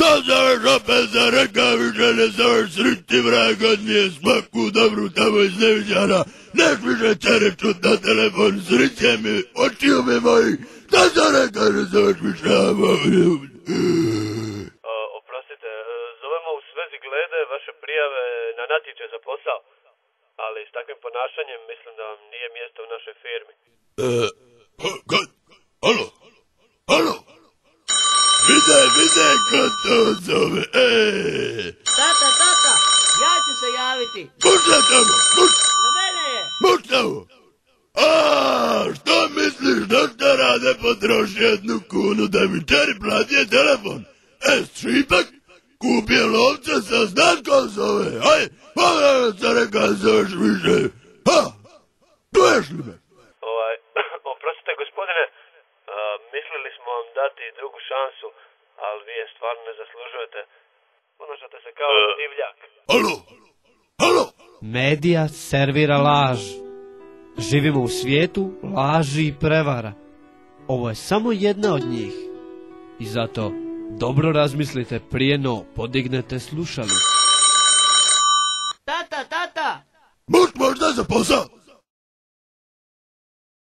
To zoveš opet za rekaviče, ne zoveš sriti vraga, nije smaku dobru tamo iz neviđana. Nek više cere čut na telefon, sriće mi, očiju mi moji. To za reka, ne zoveš više, Oprostite, zovemo u svezi glede vaše prijave na natječaj za posao. Ali s takvim ponašanjem mislim da vam nije mjesto u našoj firmi. Alo? Vide ko to zove, Tata, ja ću se javiti. Mušta tamo, Na mene je. muštavu. Što misliš da šta rade potroši 1 kunu da mi čeri plati telefon? Ščipak, kupi lovce sa znakom zove, pogledaj se reka zoveš više. Čuješ li me? Oprostite gospodine, mislili smo vam dati drugu šansu, ali vi je stvarno ne zaslužujete. Ponašate se kao divljak. Alo? Medija servira laž. Živimo u svijetu laži i prevara. Ovo je samo jedna od njih. I zato dobro razmislite prije no podignete slušalicu. Tata. Muš možda za posao?